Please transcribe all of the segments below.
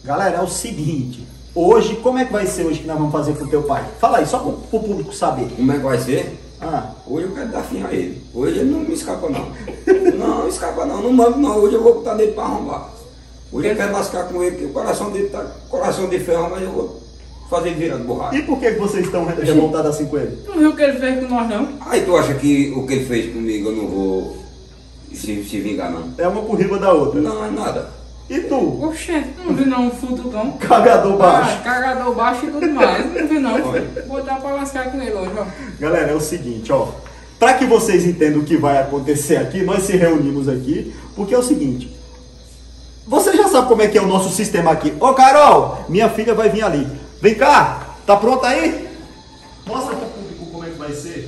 Galera, é o seguinte. Hoje, como é que vai ser hoje que nós vamos fazer com o teu pai? Fala aí, só pro público saber. Como é que vai ser? Ah. Hoje eu quero dar fim a ele. Hoje ele não me escapa não. Não escapa não, não mando não. Hoje eu vou botar nele para arrombar. Hoje eu quero lascar com ele, que o coração dele tá coração de ferro, mas eu vou fazer ele virar de borracha. E por que vocês estão revoltados assim com ele? Não viu o que ele fez com nós não? Aí tu acha que o que ele fez comigo eu não vou se vingar não? É uma por riba da outra. Não, é nada. E tu? Oxê, não viu não o futucão? Cagador baixo. Cagador baixo e tudo mais. Não viu não. Vou dar pra lascar com ele hoje, ó. Galera, é o seguinte, ó. Pra que vocês entendam o que vai acontecer aqui, nós se reunimos aqui, porque é o seguinte. Você já sabe como é que é o nosso sistema aqui. Ô Carol, minha filha vai vir ali. Vem cá, tá pronta aí? Mostra pro público como é que vai ser.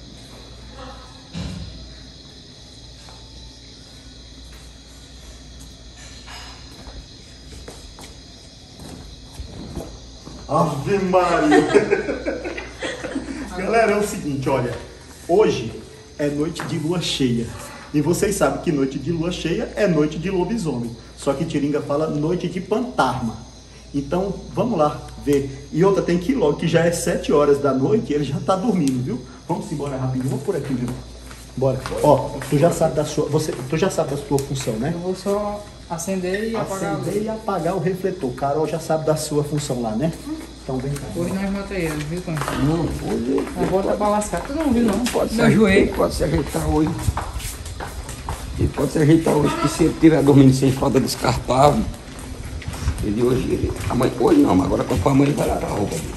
Ave Maria. Galera, é o seguinte, olha. Hoje é noite de lua cheia. E vocês sabem que noite de lua cheia é noite de lobisomem. Só que Tiringa fala noite de fantasma. Então, vamos lá ver. E outra, tem que ir logo, que já é 7 horas da noite e ele já tá dormindo, viu? Vamos embora rapidinho, vamos por aqui, viu? Bora. Ó, tu já sabe da sua, tu já sabe da sua função, né? Eu vou só acender e apagar. Acender e apagar o refletor. Carol já sabe da sua função lá, né? Então vem cá. Hoje nós matamos ele, viu, Tony? Não, hoje Nós bota pra lascar. Tu não viu não? pode Meu joelho. pode se ajeitar hoje. Ele pode se ajeitar hoje, que se ele estiver dormindo sem fralda descartável, ele hoje, amanhã, hoje não, mas agora quando for amanhã ele vai lavar a roupa dele.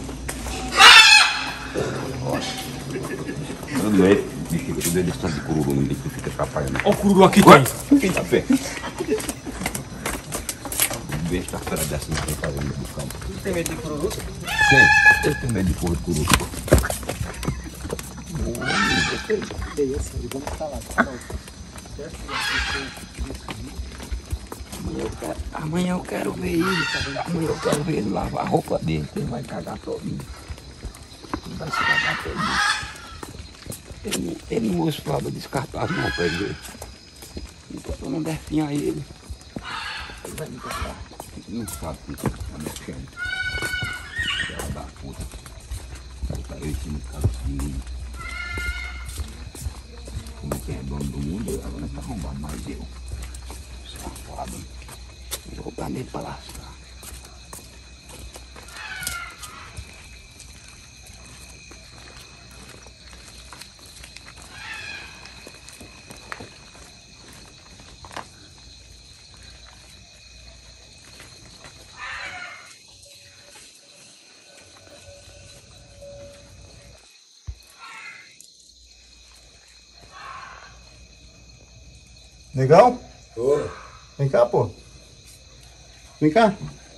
Tudo bem, bicho, tudo é distante de cururu, não tem que ficar atrapalhando. Olha o cururu aqui, tem. Quem tá pé? Besta fera dessa não tem fazendo no campo. Tu tem medo de cururu? Tem, eu tenho medo de porra de cururu. Amanhã eu quero ver ele, amanhã eu quero ver ele lavar a roupa dele, ele vai cagar todinho. Ele vai se cagar todinho. Ele não usa fralda descartável não pra ele ver. Enquanto eu não der fim a ele, ele vai me cagar. Ele não sabe que tá mexendo. Filha da puta. Tá eu em cima de casa menino. Como quem é dono do mundo, agora tá arrombando mais eu. Safado. Eu vou botar nele pra lascar. Negão? Oi. Vem cá, pô. Vem cá.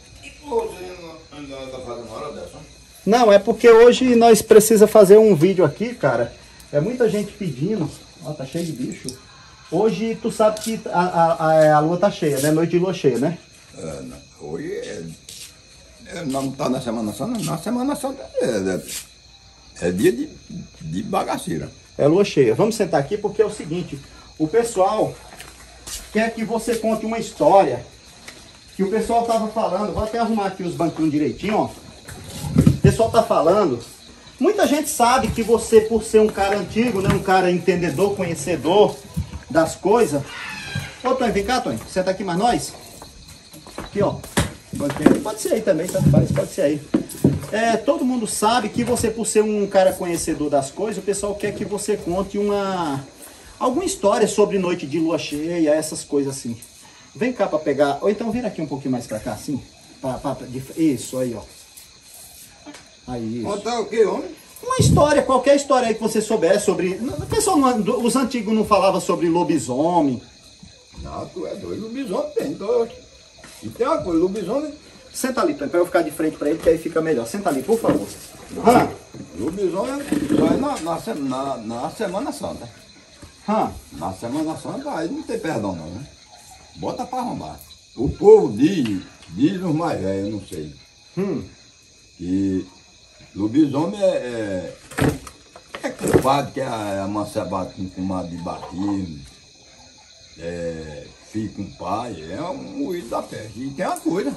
Não, é porque hoje nós precisa fazer um vídeo aqui, cara. É muita gente pedindo. Ó, tá cheio de bicho. Hoje tu sabe que a lua tá cheia, né? Noite de lua cheia, né? Hoje não tá na Semana Santa, na Semana Santa é dia de bagaceira. É lua cheia. Vamos sentar aqui porque é o seguinte. O pessoal quer que você conte uma história que o pessoal tava falando. Vou até arrumar aqui os banquinhos direitinho, ó. O pessoal tá falando. Muita gente sabe que você, por ser um cara antigo, né? Um cara entendedor, conhecedor das coisas. Ô, Tony, vem cá, Tony. Senta aqui mais nós. Aqui, ó. Banquinho. Pode ser aí também, tanto faz, pode ser aí. Todo mundo sabe que você, por ser um cara conhecedor das coisas, o pessoal quer que você conte alguma história sobre noite de lua cheia, essas coisas assim. Vem cá pra pegar, ou então vira aqui um pouquinho mais pra cá, assim. Isso, aí, ó. Aí, isso. Contar o que, homem? Uma história, qualquer história aí que você souber sobre... O pessoal, os antigos não falavam sobre lobisomem. Não, tu é doido. Lobisomem tem dois. E tem uma coisa, lobisomem... Senta ali, pra eu ficar de frente pra ele, que aí fica melhor. Senta ali, por favor. Lobisomem vai na Semana Santa. Na Semana Santa aí não tem perdão não, né? Bota pra arrombar. O povo diz os mais velhos, eu não sei. Que lobisomem é culpado, que é amancebado com comadre de batismo, filho com pai, é um moído da peste. E tem uma coisa,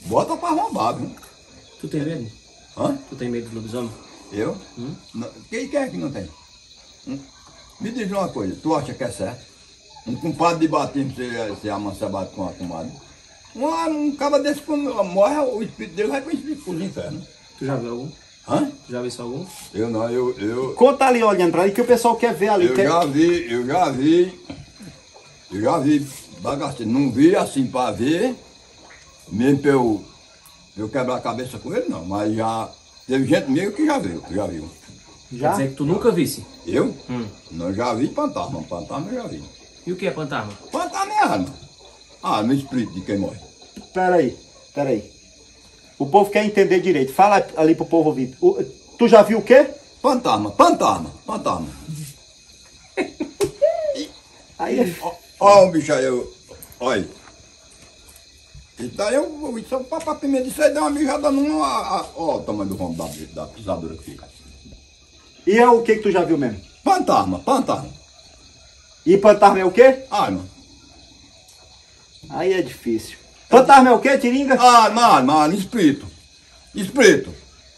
Bota pra arrombar, viu? Tu tem medo? Hã? Tu tem medo do lobisomem? Eu? Não, quem é que não tem? Me diz uma coisa, tu acha que é certo? Um compadre de batismo se amancebado com uma comadre? Um cara desse, quando morre, o espírito dele vai com o espírito pros infernos. Tu já viu algum? Hã? Tu já viu isso algum? Eu não, eu Conta ali olhando pra ali que o pessoal quer ver ali. eu já vi bagaceiro. Não vi assim pra ver, mesmo pra eu quebrar a cabeça com ele, não. Mas já teve gente mesmo que já viu. Quer Já? dizer que tu nunca visse. Eu? Não, já vi fantasma. Fantasma eu já vi. E o que é fantasma? Fantasma é arma. No espírito de quem morre. Peraí. O povo quer entender direito. Fala ali pro povo ouvir. Tu já viu o quê? Fantasma. Aí é... Ó, um bicho aí, olha. Isso daí isso é um papapimento. Isso aí dá uma mijada numa. Ó, o tamanho do rombo da pisadura que fica. E é o que tu já viu mesmo? Fantasma. E fantasma é o quê? Arma. Aí é difícil. Fantasma é o quê, Tiringa? Arma, espírito. Espírito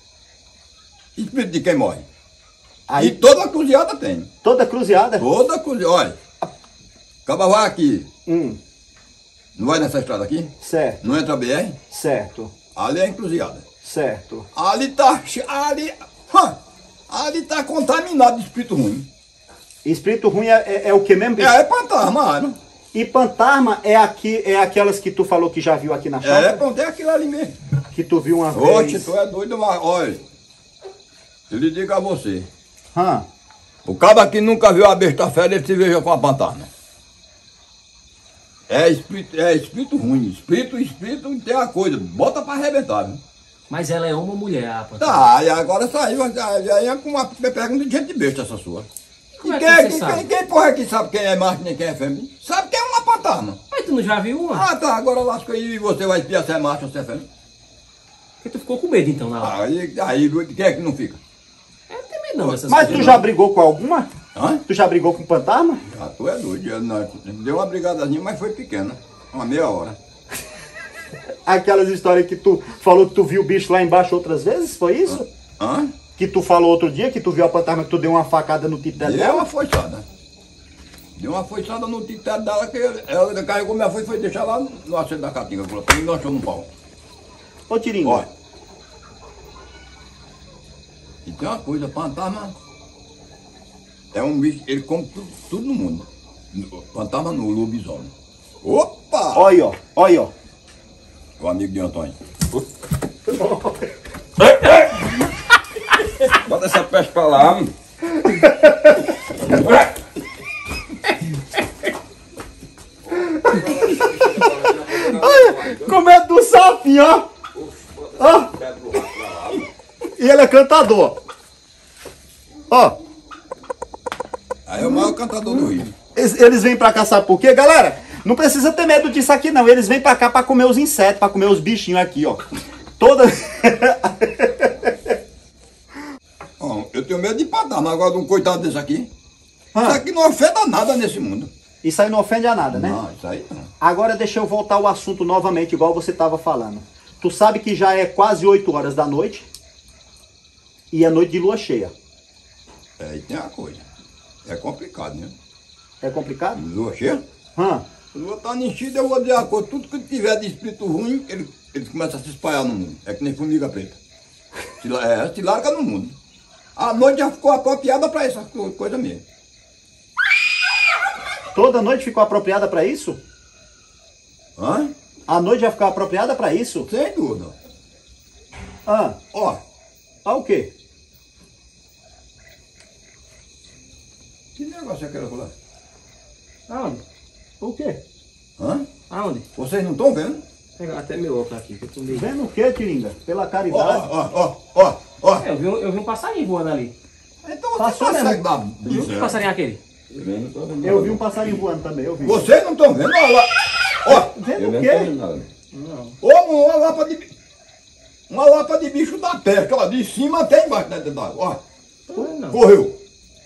de quem morre. Aí E toda cruzada tem. toda cruzeada. Toda cruzada. Olha. Acaba vai aqui. Não vai nessa estrada aqui? Certo, Não entra a BR? certo, Ali é encruzilhada. certo. Ali tá contaminado de espírito ruim. Espírito ruim é o que mesmo, bicho? É fantasma, arma. E fantasma é aquelas que tu falou que já viu aqui na chácara? Pronto, é aquilo ali mesmo. Que tu viu uma Oxe, vez. tu é doido, mas olha. Eu lhe digo a você. Hã? O cara que nunca viu a besta fera, ele se veja com a fantasma. É espírito ruim. Espírito tem a coisa. Bota pra arrebentar, viu? Mas ela é uma mulher, a fantasma. Tá, e agora saiu. Aí é com uma pergunta de gente de besta essa sua. Como E é que você sabe? quem porra que sabe quem é macho nem quem é fêmea? Sabe quem é uma fantasma. Mas tu não já viu uma? Ah, tá, agora lasca aí e você vai espiar se é macho ou se é fêmea. Porque tu ficou com medo então na hora. Aí quem é que não fica? Eu não tenho medo não dessas Mas coisas. tu já brigou com alguma? Hã? Tu já brigou com fantasma? Ah, tu é doido. Deu uma brigadazinha, mas foi pequena. Uma meia hora. Aquelas histórias que tu falou que tu viu o bicho lá embaixo outras vezes? Foi isso? Hã? Que tu falou outro dia que tu viu a fantasma que tu deu uma facada no tito Deu dela? uma foiçada. Deu uma foiçada no titete dela que ela carregou minha foice e foi deixar lá no assento da catinga. Falou, tu enganchou no pau. Ô Tiringa, Olha. E tem uma coisa, fantasma é um bicho, ele come tudo no mundo. Fantasma no lobisomem. Opa! olha ó. O amigo de Antônio. Bota essa peste pra lá, mano. Com medo do sapinho, ó. Ó. E ele é cantador. Ó. Aí é o maior cantador do Rio. Eles vêm pra cá, sabe por quê, galera? Não precisa ter medo disso aqui, não. Eles vêm pra cá pra comer os insetos, pra comer os bichinhos aqui, ó. Toda... Ó, eu tenho medo de fantasma, agora de um coitado desse aqui. Ah. Isso aqui não ofenda nada nesse mundo. Isso aí não ofende a nada, né? Não, isso aí não. Agora deixa eu voltar ao assunto novamente, igual você estava falando. Tu sabe que já é quase 8 horas da noite e é noite de lua cheia. Aí tem a coisa. É complicado, né? É complicado? Lua cheia? Hã? Se a lua tá enchida, eu vou dizer a coisa. Tudo que tiver de espírito ruim, ele começa a se espalhar no mundo. É que nem formiga preta. Se larga no mundo. A noite já ficou apropriada para essa coisa mesmo. Toda noite ficou apropriada para isso? Hã? A noite já ficou apropriada para isso? Sem dúvida. Hã? Ó, Ah, o quê? que negócio é aquele lá? Aonde? O quê? Hã? Aonde? Vocês não estão vendo? Pega até meu óculos aqui, que eu tô meio... Vendo o quê, Tiringa? Pela Ó, caridade. ó. Eu vi um passarinho voando ali. Então você Passou tá mesmo. cego da Tu viu que bicha. passarinho é aquele? Eu vi um passarinho voando também, eu vi. Vocês não estão vendo? Olha lá. Ó, Vendo o quê? Não. uma lapa de bicho da peste, ó, de cima até embaixo dentro d'água, ó. Não. Correu.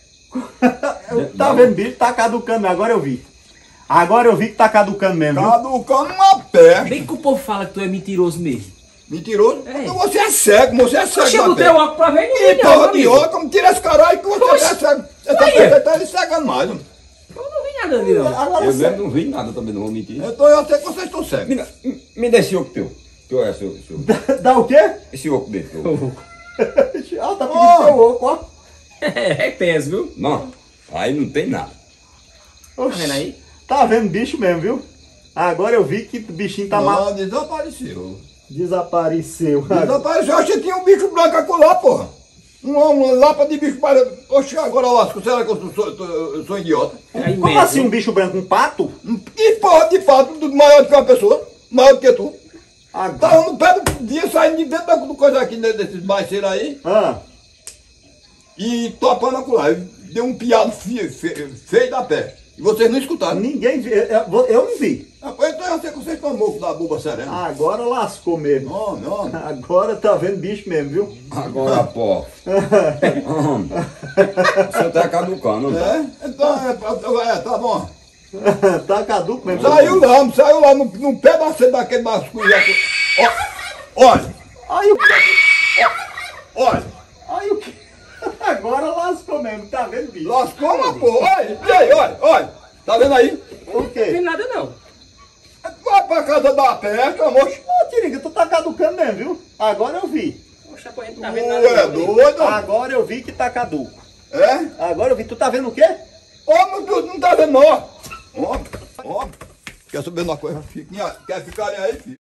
Tá vendo, bicho? Tá caducando, agora eu vi. Agora eu vi que tá caducando mesmo, viu? Caducando uma peste. Bem que o povo fala que tu é mentiroso mesmo. Mentiroso? É. Então você é cego, você é cego. Chega o da teu terra. óculos pra ver Que ninguém. porra de óculos, tira esse caralho que você é cego. Você tá lhe cegando mais. Não? Eu não vi nada ali, não. Agora Eu você... mesmo não vi nada também, não vou mentir. Então eu sei que vocês estão cegos. Me dê esse óculos teu. Que é seu. Dá o quê? Esse óculos dele. Teu. Ah, tá pedindo seu oco, ó. É peso, viu? Não, aí não tem nada. Tá vendo aí? Tá vendo bicho mesmo, viu? Agora eu vi que o bichinho tá mal. Não, desapareceu. Desapareceu. Desapareceu, eu achei que tinha um bicho branco acolá, porra. Uma lapa de bicho para. Oxe, agora lasco, será que eu sou idiota? É Como imenso, assim um viu? bicho branco? Um pato? Que porra de fato, maior do que uma pessoa, maior do que tu. Agora. Tava no pé do dia saindo de dentro do coisa aqui, desses baiceiros aí, Ah, e topando acolá. Deu um piado feio da pé. E vocês não escutaram. ninguém viu. Eu não vi. Ah, pois então eu sei que vocês estão loucos da buba serena. Agora lascou mesmo. Não. Agora tá vendo bicho mesmo, viu? Agora, pô. Você tá caducando, não tá? Então, tá bom. Tá caduco mesmo. Saiu lá no pedaço daquele basculho. Olha, Aí o olha. Aí o que? Agora lascou mesmo. Tá vendo bicho? Lascou uma porra. Olha. Tá vendo aí? O Não vi quê? nada, não. Vai pra casa da pesca, moço. Ô, Tiringa, tu tá caducando mesmo, viu? Agora eu vi. Poxa, pô, a gente Tu não tá vendo nada. é não. doido? Agora eu vi que tá caduco. É? Agora eu vi. Tu tá vendo o quê? Ô, não tá vendo não. Ó. Quer saber uma coisa? Quer ficarem aí, filho?